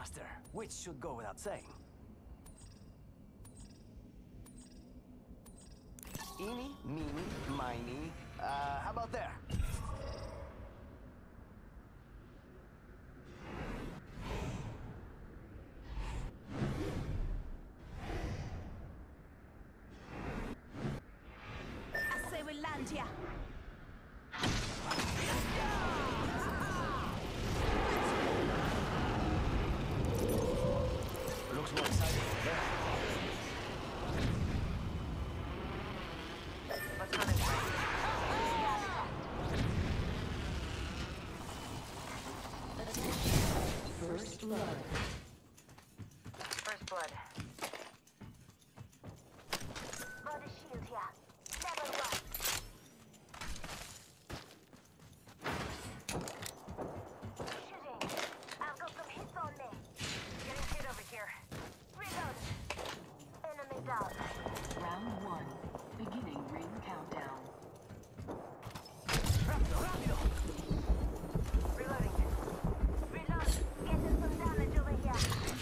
faster, which should go without saying. Eeny, meeny, miny. How about there? I say we land here. Looks more exciting over there. Let's go this way. First blood. First blood. Body shield here. Level 1. Shooting. I've got some hits on me. Getting hit over here. Reload. Enemy down. Round 1. Beginning ring countdown. Rápido, rápido! Reloading. Reload. Getting some damage over here.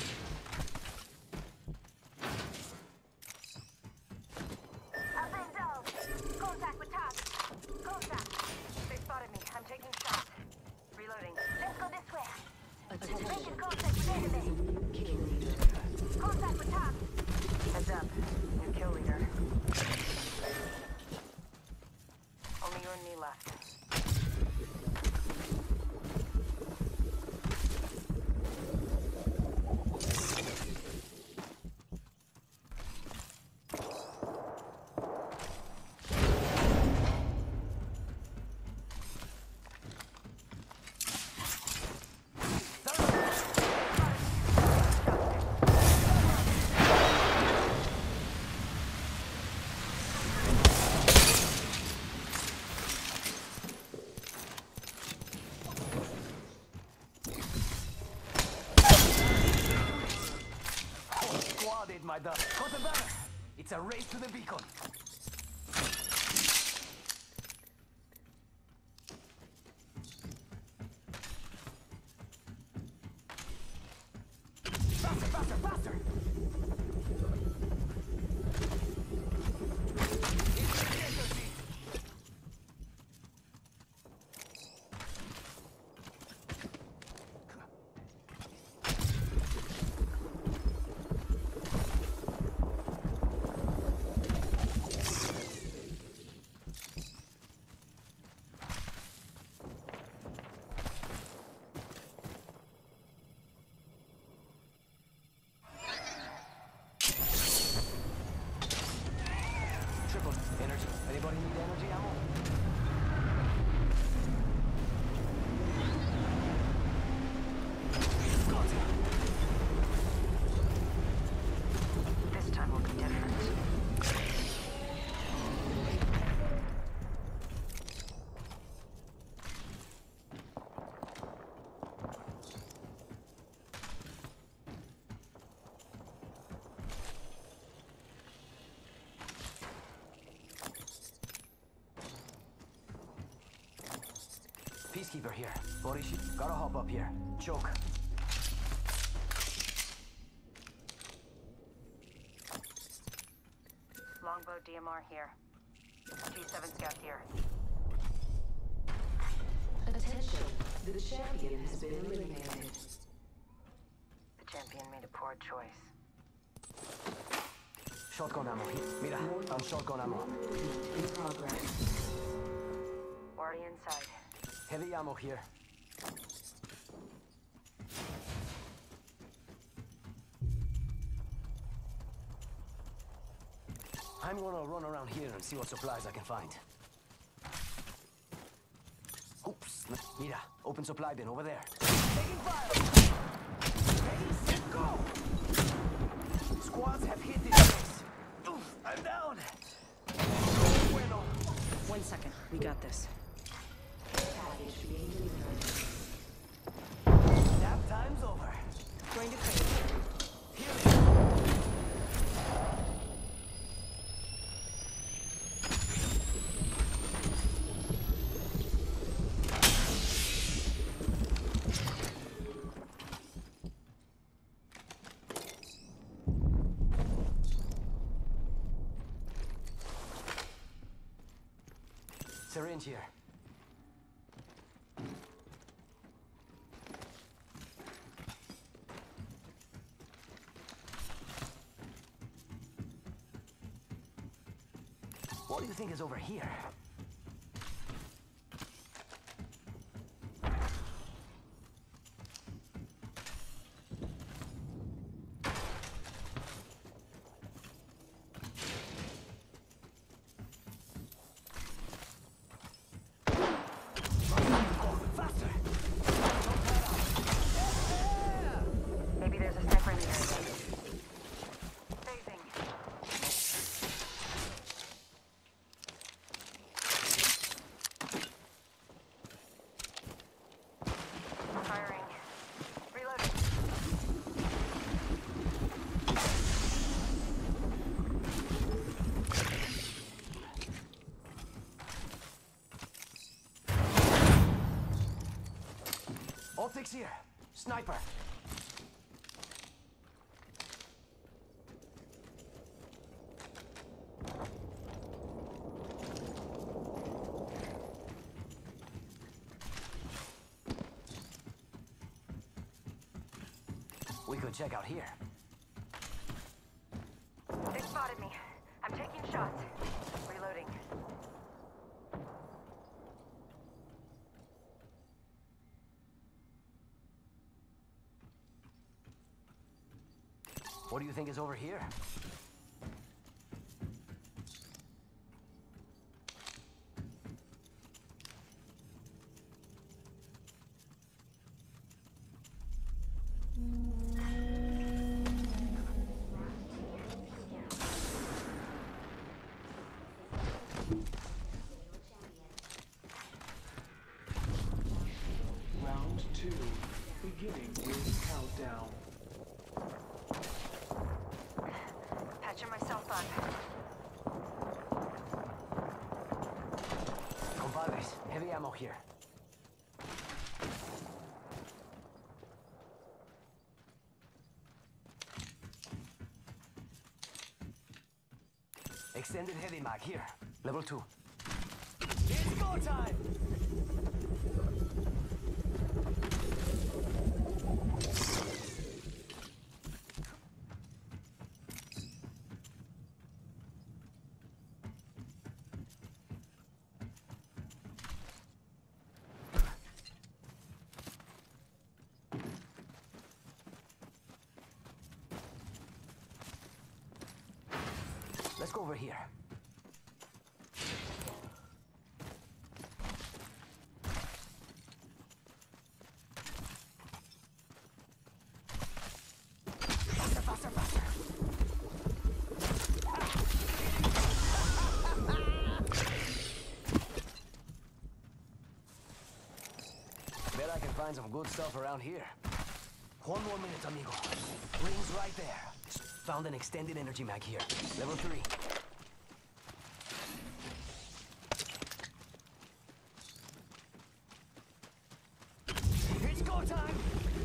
I've been down. Contact with target. Contact. They spotted me. I'm taking shots. Reloading. Let's go this way. Attention. Making contact with enemy. Kill leader. Contact with target. Heads up. New kill leader. Only you and me left. Squad my dog. Got the banner. It's a race to the beacon. Faster, faster, faster! Triple energy. Anybody need energy ammo? Got it. This time will be different. Peacekeeper here. Body sheet. Gotta hop up here. Choke. Longbow DMR here. G7 scout here. Attention. The champion has been eliminated. The champion made a poor choice. Shotgun ammo here. Mira, I'm shotgun ammo. In progress. Already inside. Heavy ammo here. I'm gonna run around here and see what supplies I can find. Oops. Mira, open supply bin over there. Taking fire! Ready, set, go! Squads have hit this place. Oof, I'm down! Bueno. 1 second. We got this. Package being delivered. Nap time's over. Going to crate. Here. range here. What do you think is over here? Faster! Maybe there's a sniper in the area. Phasing. Firing. Reloading. Optics here. Sniper. We could check out here. They spotted me. I'm taking shots. Reloading. What do you think is over here? Round 2. Beginning ring countdown. Patching myself up. Compadres, heavy ammo here. Extended heavy mag here. Level 2. It's go time! Let's go over here. Faster, faster, faster. Bet I can find some good stuff around here. One more minute, amigo. Ring's right there. Found an extended energy mag here. Level 3. It's go time!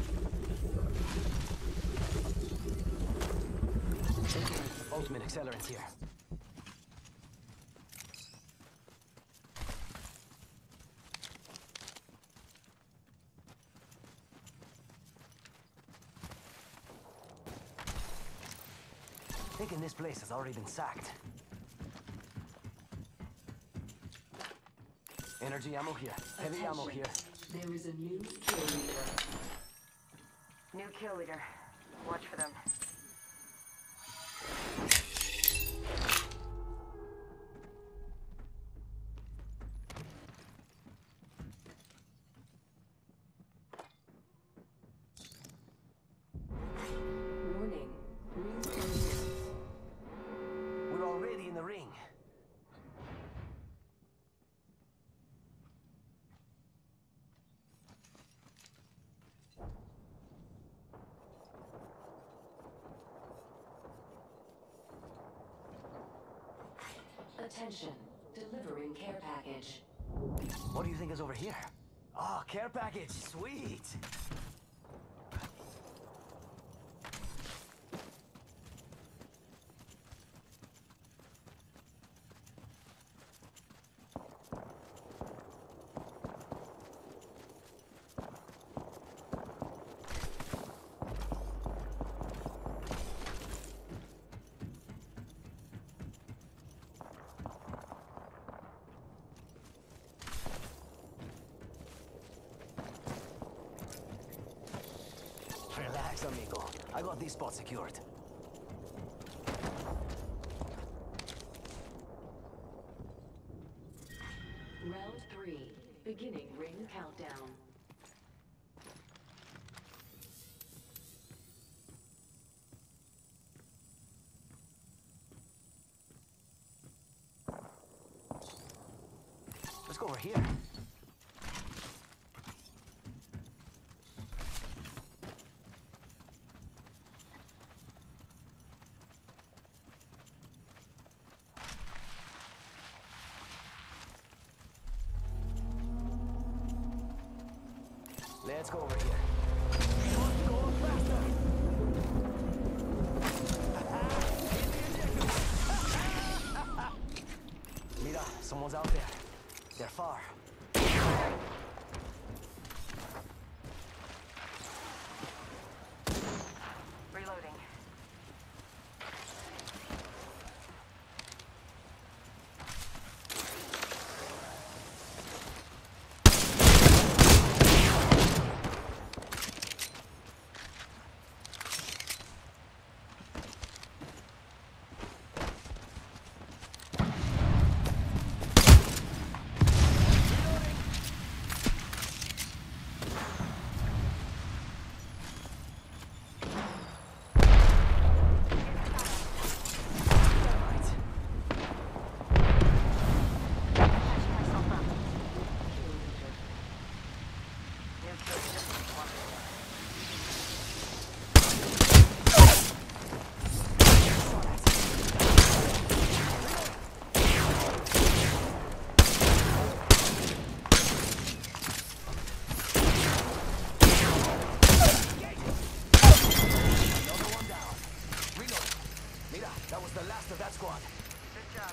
Ultimate accelerants here. Thinking this place has already been sacked. Energy ammo here. Heavy ammo here. There is a new kill leader. New kill leader. Watch for them. Warning. Ring closing. We're already in the ring. Attention. Delivering care package. What do you think is over here? Oh, care package. Sweet. Thanks, amigo. I got this spot secured. Round 3. Beginning ring countdown. Let's go over here. Let's go over here. Go faster! Mira, someone's out there. They're far. Reloading. That was the last of that squad. Good job.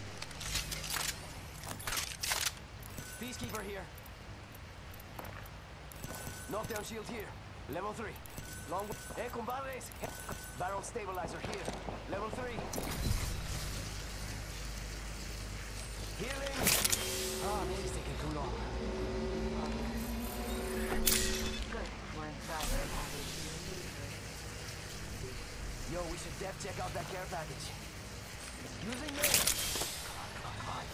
Peacekeeper here. Knockdown shield here. Level 3. Long. Hey, compadres. Barrel stabilizer here. Level 3. Healing. Ah, this is taking too long. Good. We're inside. Yo, we should check out that care package. Using it. Come on.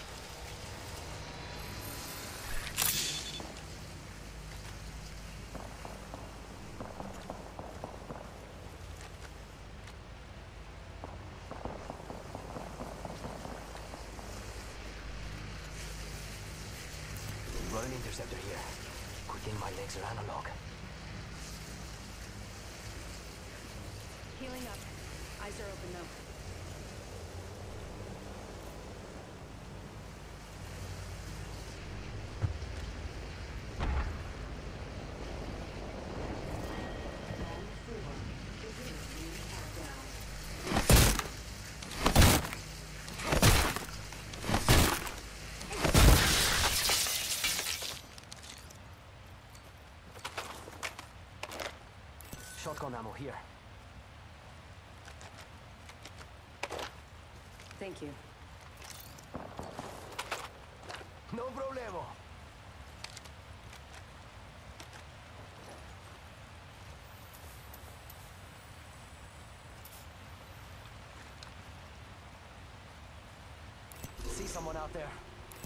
Got an interceptor here. Good thing my legs are analog. Healing up. Eyes are open though. Shotgun ammo here. Thank you. No problemo. See someone out there?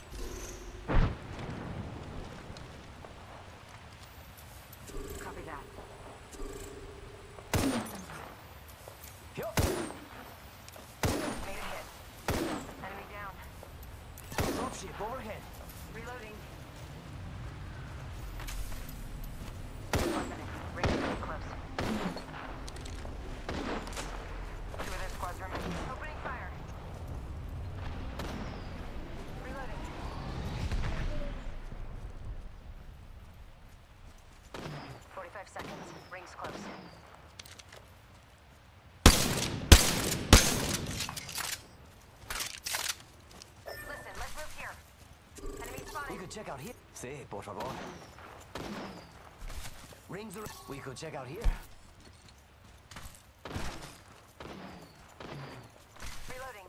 Copy that. Yup. Made a hit. Enemy down. Dropship overhead. Reloading. 1 minute. Ring is getting close. 2 of their squads remaining. Opening fire. Reloading. 45 seconds. Ring's close. Listen, let's move here. Enemy spotted. We could check out here. Sí, por favor. Rings are... We could check out here. Reloading.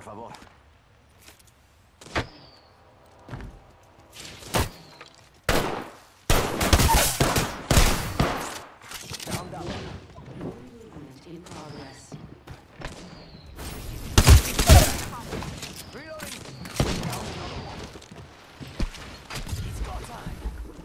favor. Down, down. Movement in progress. Reloading. Down another one. It's go time.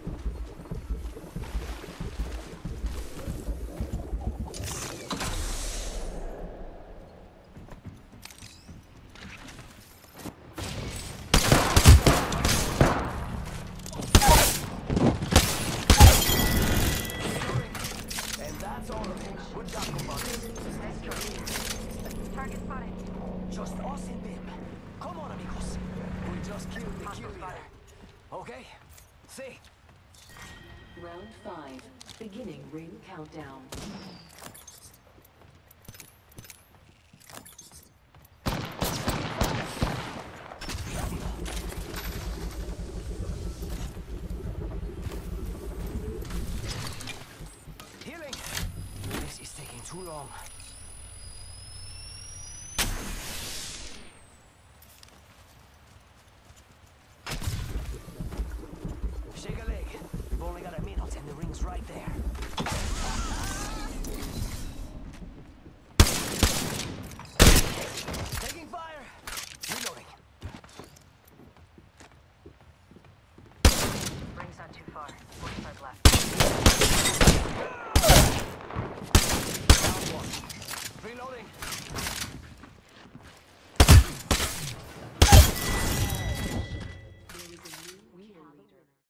And that's all of it. Good job, compadre. Target spotted. Just us and them. Come on, amigos. We just killed the kill leader. Okay? See? Round 5. Beginning ring countdown. Healing. This is taking too long.